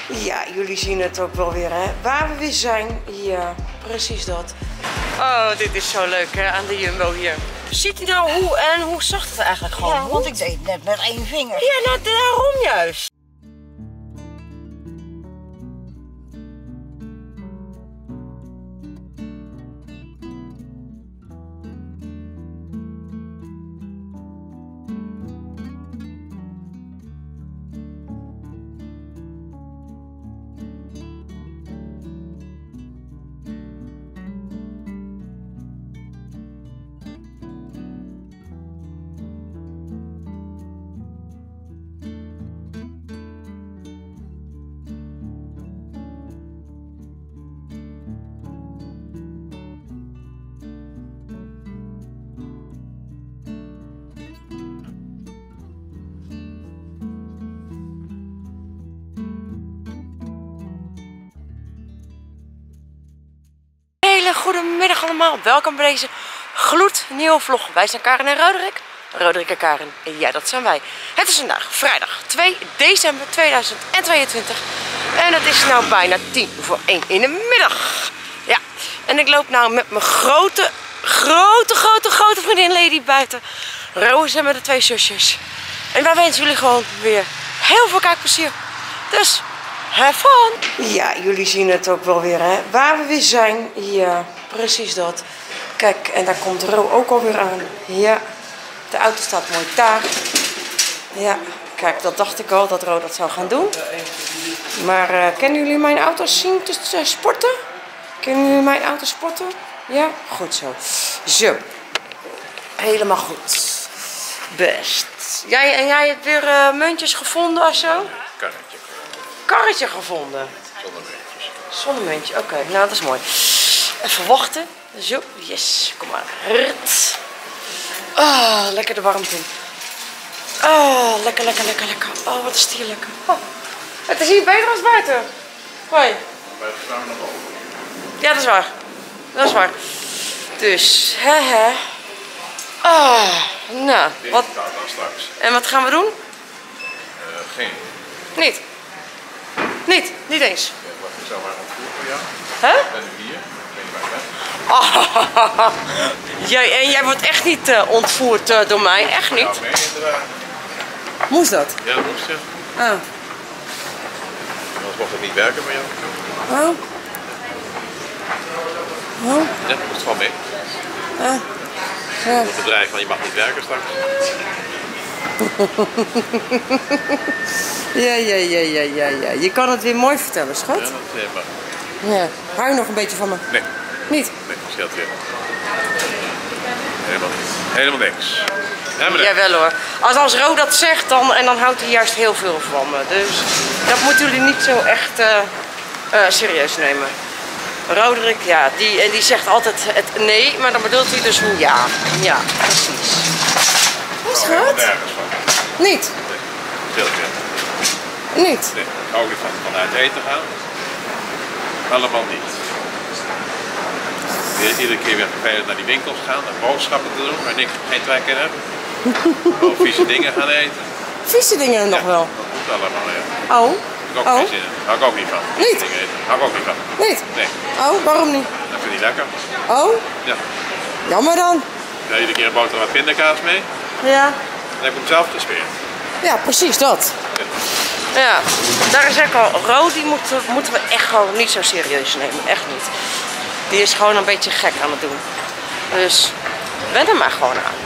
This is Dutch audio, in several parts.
Ja, jullie zien het ook wel weer, hè? Waar we weer zijn. Ja, precies dat. Oh, dit is zo leuk, hè? Aan de Jumbo hier. Ziet u nou hoe zacht het eigenlijk gewoon? Ja, want ik deed het net met 1 vinger. Ja, nou daarom juist. Goedemiddag allemaal, welkom bij deze gloednieuwe vlog. Wij zijn Karen en Roderick. Roderick en Karen, ja dat zijn wij. Het is vandaag vrijdag 2 december 2022 en het is nou bijna 1:10 in de middag. Ja, en ik loop nou met mijn grote vriendin Lady buiten. Roos en met de 2 zusjes. En wij wensen jullie gewoon weer heel veel kijkplezier. Dus have fun! Ja, jullie zien het ook wel weer, hè? Waar we weer zijn. Ja, precies dat. Kijk, en daar komt Ro ook alweer aan. Ja, de auto staat mooi daar. Ja, kijk, dat dacht ik al, dat Ro dat zou gaan doen. Maar kennen jullie mijn auto's zien te sporten? Kennen jullie mijn auto sporten? Ja, goed zo. Zo. Helemaal goed. Best. Jij hebt weer muntjes gevonden of zo? Karretje gevonden. Zonder muntjes. Zonder muntje, oké. Nou, dat is mooi. Even wachten. Zo, yes. Kom maar. Ah, lekker de warmte. Ah, lekker. Oh, wat is het hier lekker. Oh. Het is hier beter als buiten. Hoi. Buiten staan we nog boven. Ja, dat is waar. Dat is waar. Dus, hè. Ah, nou. Wat? Dan straks. En wat gaan we doen? Geen. Niet eens. Wat is zo maar ontvoerd voor jou? Hè? Ik ben nu hier. Ik weet niet waar ik ben. En jij wordt echt niet ontvoerd door mij, echt niet. Nou, mee in de wagen. Moest dat? Ja, dat moest je. Oh. Anders mocht het niet werken bij jou. Oh. Oh. Ja, dat moest gewoon mee. Ja. Het bedrijf van je mag niet werken straks. Ja. Je kan het weer mooi vertellen, schat. Ja, dat is helemaal. Ja. Hou je nog een beetje van me? Nee. Niet? Nee, dat scheelt weer. Helemaal niet. Helemaal niks. Jawel hoor. Als Ro dat zegt, dan houdt hij juist heel veel van me. Dus dat moeten jullie niet zo echt serieus nemen. Roderick, ja, die zegt altijd het nee, maar dan bedoelt hij dus een ja. Ja, precies. Wat Ik schat? nergens van. Niet? Nee, scheelt weer. Niet? Nee, ik hou niet van uit eten gaan. Allemaal niet. Iedere keer weer vervelend naar die winkels gaan, naar boodschappen te doen, waar ik geen trek in heb. Gewoon vieze dingen gaan eten. Vieze dingen nog wel? Dat moet allemaal, ja. Oh? Heb ik ook geen zin in. Hou ik ook niet van. Vieze Niet? dingen eten. Hou ik ook niet van. Niet? Nee, Oh, waarom niet? dat vind ik niet lekker. Oh? Ja. Jammer dan. Ik heb iedere keer een boterham met pindakaas mee. Ja. Dan heb ik hem zelf gespeerd. Ja, precies dat. Ja, daar is ook al. Ro, die moeten we echt gewoon niet zo serieus nemen. Echt niet. Die is gewoon een beetje gek aan het doen. Dus wen er maar gewoon aan.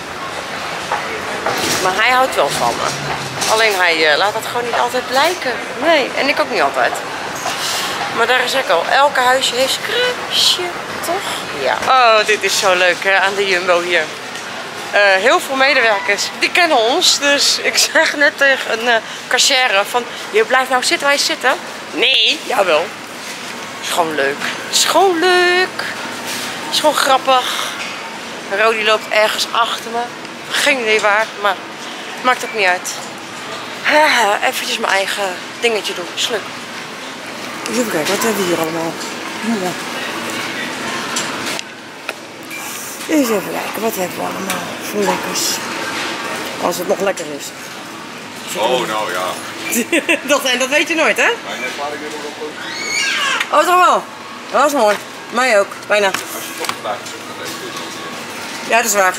Maar hij houdt wel van me. Alleen hij laat dat gewoon niet altijd blijken. Nee, en ik ook niet altijd. Maar daar is ook al. Elke huisje heeft een kruisje, toch? Ja. Oh, dit is zo leuk, hè, aan de Jumbo hier. Heel veel medewerkers, die kennen ons. Dus ik zeg net tegen een cashier van, je blijft nou zitten waar je zit, hè? Nee, jawel. Het is gewoon leuk. Het is gewoon leuk. Het is gewoon grappig. Rodi loopt ergens achter me. Geen idee waar, maar maakt ook niet uit. Eventjes mijn eigen dingetje doen. Is leuk. Even kijken, wat hebben we hier allemaal? Ja. Eens even kijken, wat hebben we allemaal voor lekkers? Als het nog lekker is. Oh, nou ja. dat weet je nooit, hè? Maar net laat ik weer nog op. Oh, toch wel? Dat is mooi. Mij ook, bijna. Als je toch vandaag zoekt, dan weet je het. Ja, dat is waar.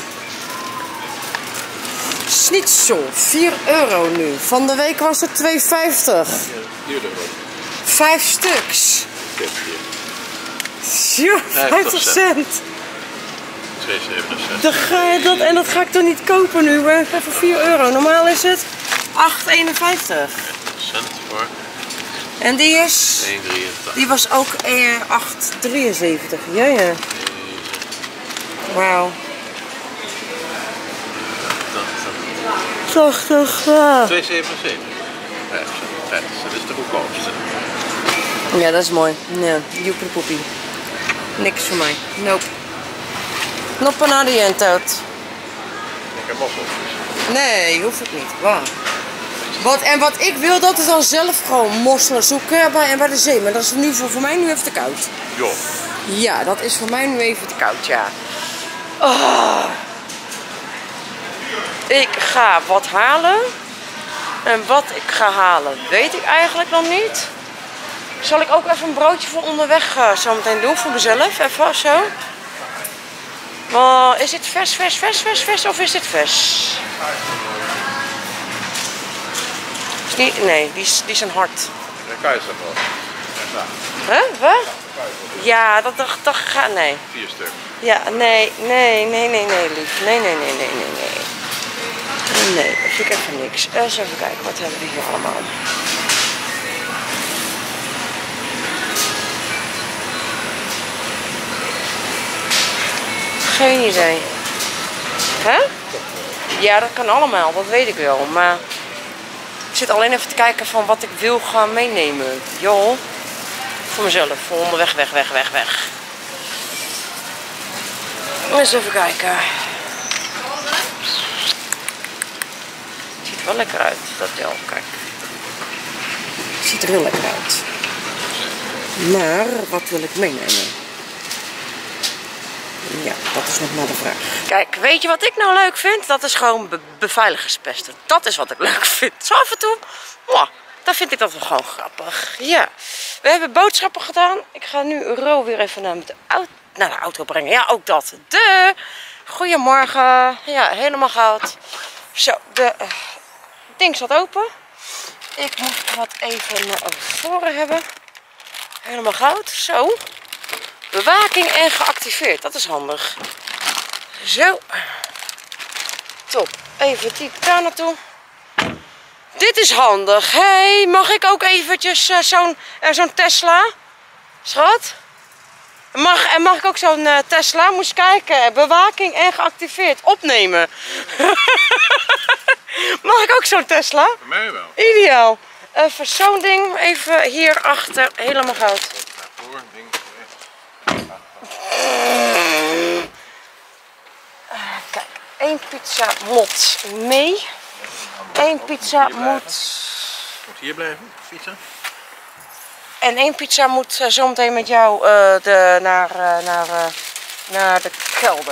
Schnitzel, 4 euro nu. Van de week was het 2,50. Duurder wordt 5 stuks. het. Ja, 50 cent. 2,67. Dan ga je dat, en dat ga ik toch niet kopen nu, maar even 4 euro. Normaal is het 8,51. Cent voor En die is? 1,83. Die was ook 8,73. Ja, ja. Wauw. 80. Ja. 2,77. 50 cent is de goedkoopste. Ja, dat is mooi. Ja, joepepoepie. Niks voor mij. Nope. Nog panadiëntoot. Lekker mosseltjes. Nee, hoeft het niet. Waar? Wat ik wil, dat is dan zelf gewoon mosselen zoeken bij de zee. Maar dat is nu voor mij nu even te koud. Joh. Ja, dat is voor mij nu even te koud, ja. Oh. Ik ga wat halen. En wat ik ga halen, weet ik eigenlijk nog niet. Zal ik ook even een broodje voor onderweg zo meteen doen voor mezelf? Even zo. Maar is dit vers of is dit vers? Is niet, nee, die zijn hard. De keizer wel. Huh? Wat? Ja, dat gaat, nee. 4 stuk. Ja, nee, lief. Nee. Nee, dat vind ik even niks. Eens even kijken, wat hebben we hier allemaal? Geen idee. Hè? Ja, dat kan allemaal, dat weet ik wel. Maar ik zit alleen even te kijken van wat ik wil gaan meenemen. Joh. Voor mezelf, voor onderweg, weg. Eens even kijken. Het ziet er wel lekker uit, dat wel. Kijk. Het ziet er heel lekker uit. Maar wat wil ik meenemen? Ja, dat is nog maar de vraag. Kijk, weet je wat ik nou leuk vind? Dat is gewoon beveiligerspesten. Dat is wat ik leuk vind. Zo af en toe, dan vind ik dat wel gewoon grappig. Ja, we hebben boodschappen gedaan. Ik ga nu Ro weer even naar de auto brengen. Ja, ook dat. Goedemorgen. Ja, helemaal goud. Zo, de ding staat open. Ik moet wat even naar voren hebben. Helemaal goud. Zo. Bewaking en geactiveerd. Dat is handig. Zo. Top. Even die daar naartoe. Dit is handig. Hey, mag ik ook eventjes zo'n Tesla? Schat? Mag ik ook zo'n Tesla? Moest kijken. Bewaking en geactiveerd. Opnemen. Mag ik ook zo'n Tesla? Voor mij wel. Ideaal. Even zo'n ding. Even hierachter. Helemaal goud. Voor, ding. Kijk, 1 pizza moet mee. 1 pizza moet... Moet hier blijven, pizza? En 1 pizza moet zometeen met jou naar de kelder.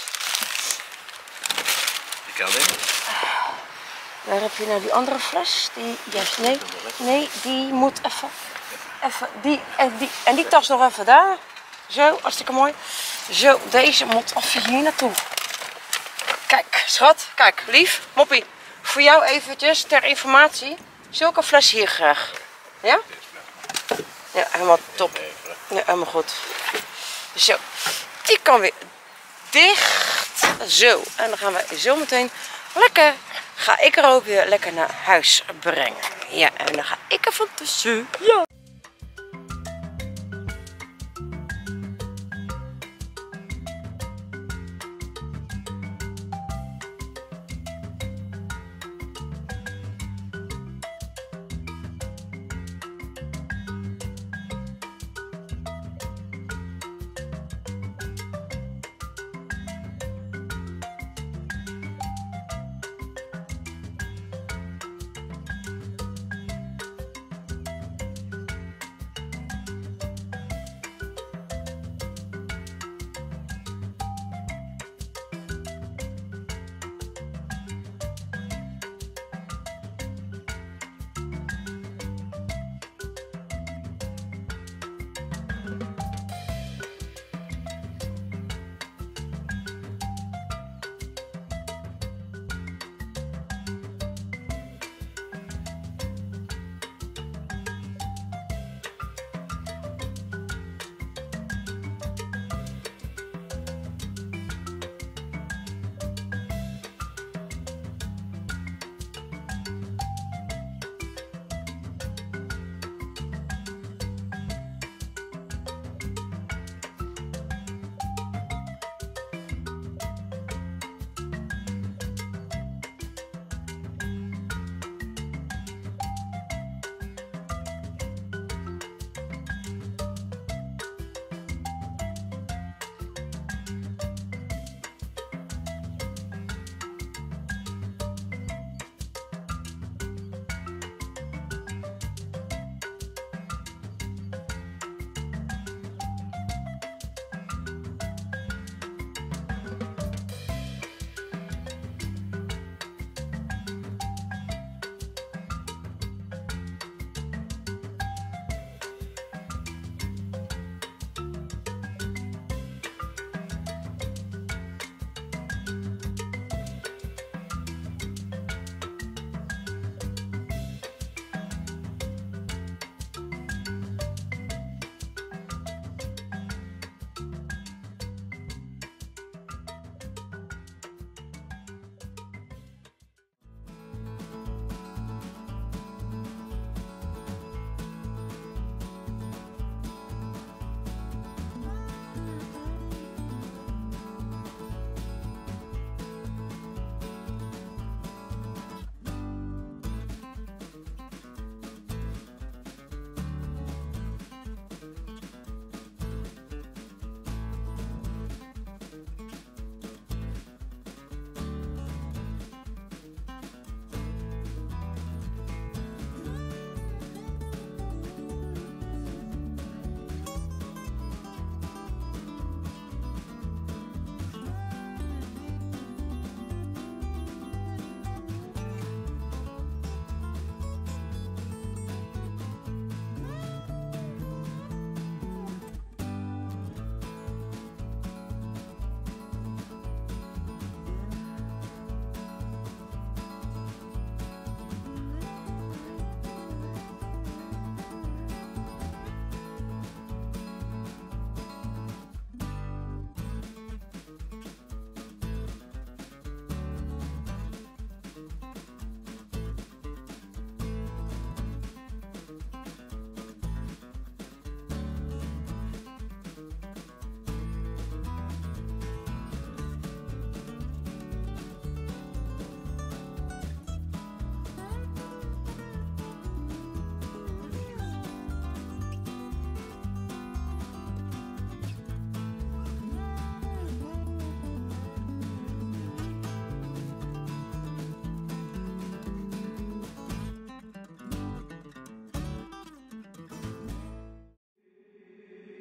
Die kelder? Daar heb je nou die andere fles. Die, yes, nee, die moet even die tas nog even daar. Zo, hartstikke mooi. Zo, deze moet even hier naartoe. Kijk, schat, kijk, lief, moppie. Voor jou eventjes ter informatie. Zulke fles hier graag. Ja? Ja, helemaal top. Ja, helemaal goed. Zo, die kan weer dicht. Zo, en dan gaan we zo meteen lekker, ga ik er ook weer lekker naar huis brengen. Ja, en dan ga ik er van tussen. Ja.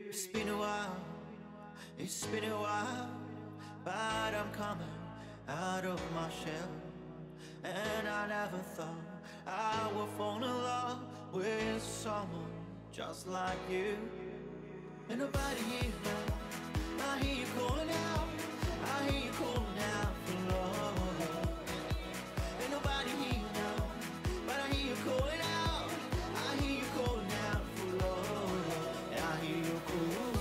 It's been a while, it's been a while, but I'm coming out of my shell. And I never thought I would fall in love with someone just like you. And nobody here now, I hear you calling out, I hear you calling out for love. Ain't nobody here now, but I hear you calling out, I hear you calling out for love. And I hear you calling.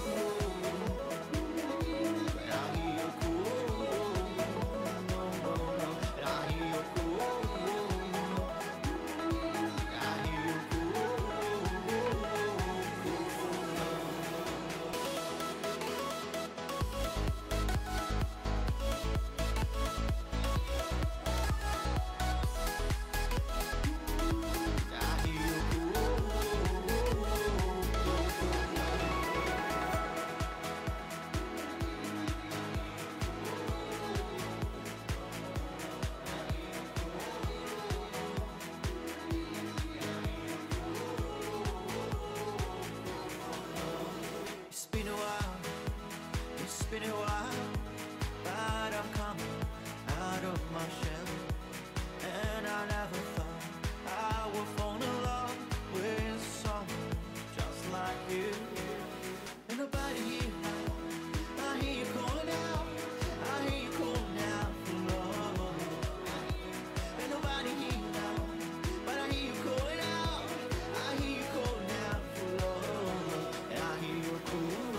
It's been a while, but I'm coming out of my shell. And I never thought I would fall in love with someone just like you. And nobody here now, I hear you calling out, I hear you calling out for love. And nobody here now, but I hear you calling out, I hear you calling out for love. And I hear you calling.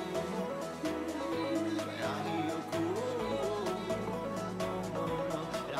I hear you cool, no, no, no.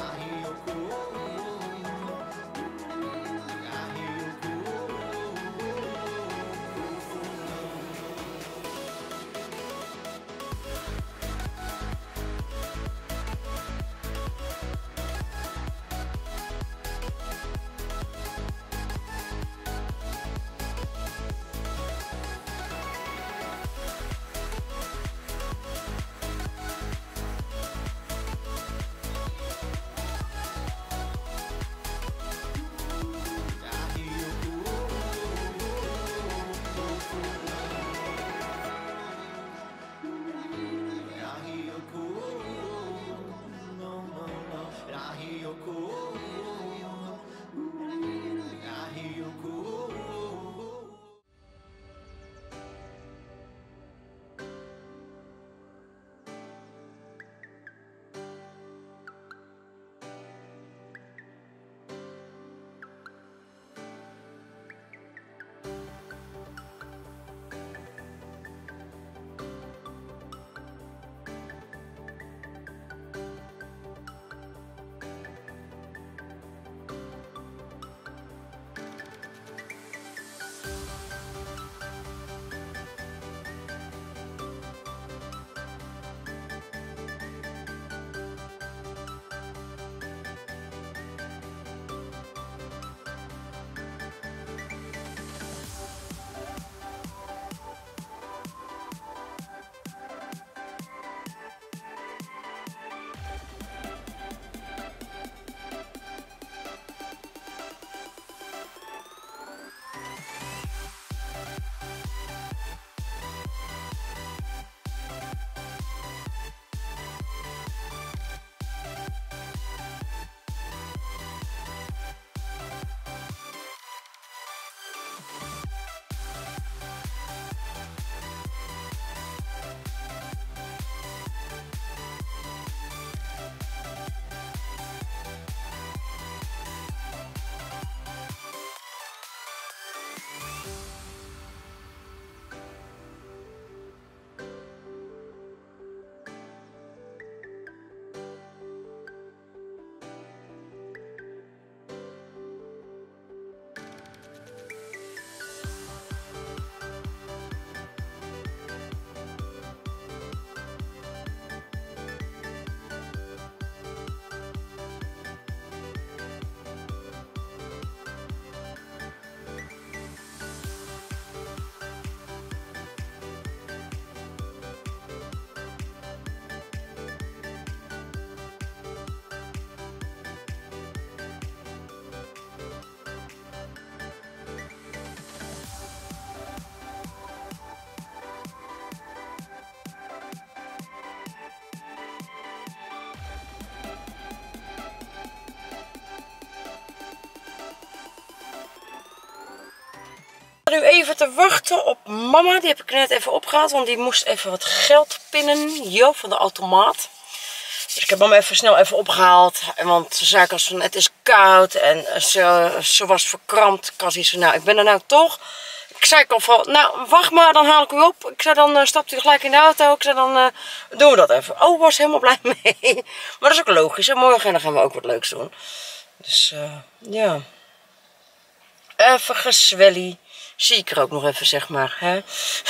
te wachten op mama. Die heb ik net even opgehaald, want die moest even wat geld pinnen. Jo, van de automaat. Dus ik heb hem even snel opgehaald. Want ze zei als van het is koud en ze was verkrampt. Ik had zoiets van, nou, ik ben er nou toch. Ik zei al van, nou wacht maar, dan haal ik u op. Ik zei dan stapt u gelijk in de auto. Ik zei dan doen we dat even. Oh, was helemaal blij mee. Maar dat is ook logisch. Hè? Morgen dan gaan we ook wat leuks doen. Dus ja. Even gezwellie. Zie ik er ook nog even, zeg maar. Hè?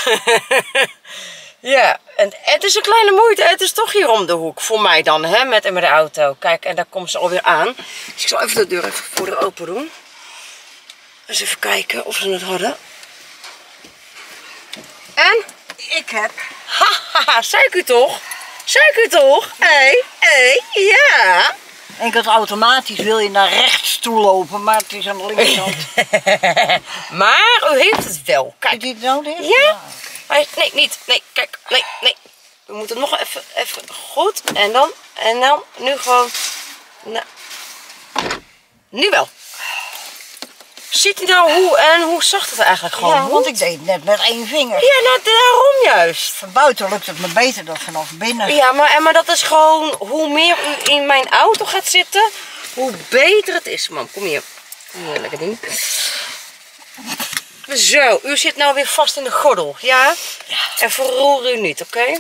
Ja, en het is een kleine moeite. Het is toch hier om de hoek. Voor mij dan, hè, met de auto. Kijk, en daar komt ze alweer aan. Dus ik zal even de deur even voor haar open doen. Eens even kijken of ze het hadden. En? Ik heb. Haha, zei ik u toch? Zei ik u toch? Hé, ja. En ik had automatisch wil je naar rechts toe lopen, maar het is aan de linkerkant. Maar u heeft het wel. Kijk. Is dit nou dit? Ja? Nee, niet. Nee, kijk. Nee. We moeten nog even goed. En dan, nu gewoon. Nou. Nu wel. Ziet u nou hoe zacht het eigenlijk gewoon Ja, moet? want ik deed het net met één vinger. Ja, nou, daarom juist. Van buiten lukt het me beter dan vanaf binnen. Ja, maar dat is gewoon, hoe meer u in mijn auto gaat zitten, hoe beter het is, mam. Kom hier. Kom hier, lekker ding. Zo, u zit nou weer vast in de gordel, ja? En verroer u niet, oké?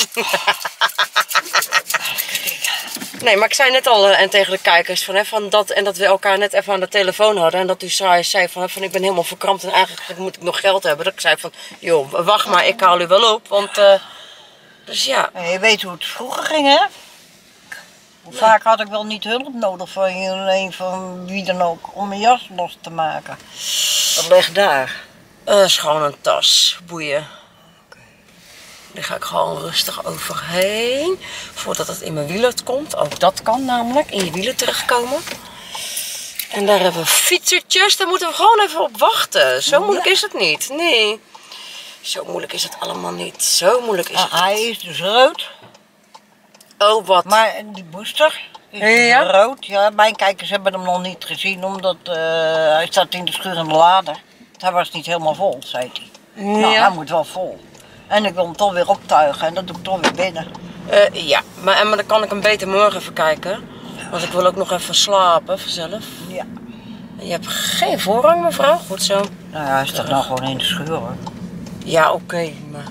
Nee, maar ik zei net al en tegen de kijkers van dat en dat we elkaar net even aan de telefoon hadden. En dat u zei van ik ben helemaal verkrampt en eigenlijk moet ik nog geld hebben. Dat ik zei van, joh, wacht maar, ik haal u wel op. Want, dus ja. En je weet hoe het vroeger ging, hè? Hoe vaak had ik wel niet hulp nodig van jullie, van wie dan ook, om mijn jas los te maken. Dat ligt daar. Dat is gewoon een tas, boeien. Daar ga ik gewoon rustig overheen. Voordat het in mijn wielen komt. Ook dat kan namelijk. In je wielen terechtkomen. En daar hebben we fietsertjes. Daar moeten we gewoon even op wachten. Zo moeilijk is het niet. Nee. Zo moeilijk is het allemaal niet. Zo moeilijk is het Hij niet. is dus rood. Oh, wat? Maar die booster is Ja? dus rood. Ja, mijn kijkers hebben hem nog niet gezien, omdat hij staat in de schurende lader. Hij was niet helemaal vol, zei hij. Nou, hij moet wel vol. En ik wil hem toch weer optuigen en dat doe ik toch weer binnen. Ja, maar dan kan ik hem beter morgen even kijken. Want ik wil ook nog even slapen vanzelf. Ja. Je hebt geen voorrang, mevrouw. Goed zo. Nou ja, hij staat nou gewoon in de schuur, hoor. Ja, oké, maar...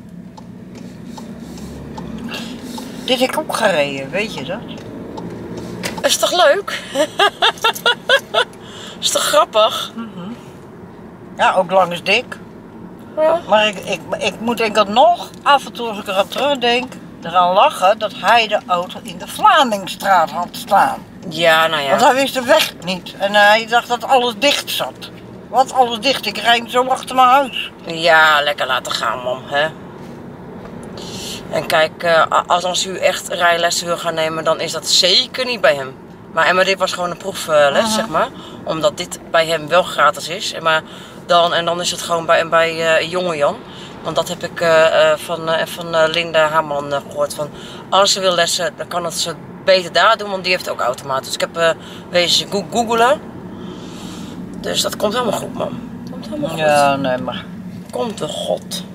Dit heb ik ook gereden, weet je dat? Is toch leuk? Is toch grappig? Ja, ook lang is dik. Ja. Maar ik moet denk ik nog, af en toe als ik eraan terugdenk, eraan lachen dat hij de auto in de Vlamingstraat had staan. Ja, nou Want ja. hij wist de weg niet. En hij dacht dat alles dicht zat. Wat alles dicht? Ik rijd zo achter mijn huis. Ja, lekker laten gaan, mam. Hè? En kijk, als u echt rijlessen wil gaan nemen, dan is dat zeker niet bij hem. Maar dit was gewoon een proefles, zeg maar. Omdat dit bij hem wel gratis is. Dan is het gewoon bij jonge Jan. Want dat heb ik van Linda Haman gehoord. Van, als ze wil lessen, dan kan het ze beter daar doen. Want die heeft ook automaat. Dus ik heb wezen googelen. Dus dat komt helemaal goed, man. Komt helemaal goed. Ja, nee, maar. Komt de god.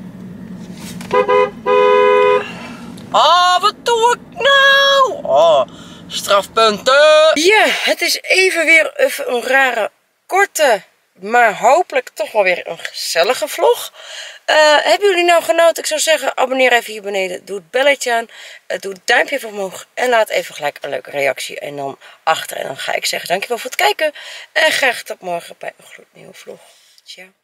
Oh, wat doe ik nou? Oh, strafpunten. Ja, het is even een rare, korte, maar hopelijk toch wel weer een gezellige vlog. Hebben jullie nou genoten? Ik zou zeggen, abonneer even hier beneden. Doe het belletje aan. Doe het duimpje even omhoog. En laat even gelijk een leuke reactie. En dan achter. En dan ga ik zeggen, dankjewel voor het kijken. En graag tot morgen bij een gloednieuwe vlog. Ciao.